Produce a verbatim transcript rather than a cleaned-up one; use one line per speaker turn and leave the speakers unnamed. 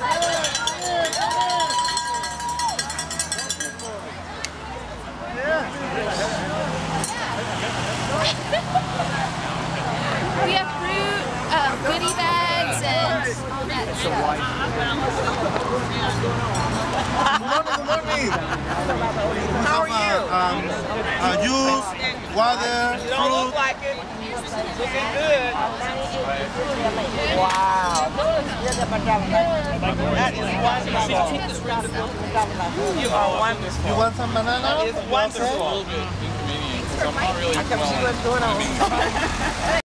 We have fruit, uh, goodie bags, and all that stuff.
Good morning, good morning. How are you? Um, uh, juice, water, fruit.
Like it. Looking good. Wow. That is wonderful. You are wonderful.
You want some banana?
It's wonderful.
A little bit inconvenient because I'm not really
I come see what's going on.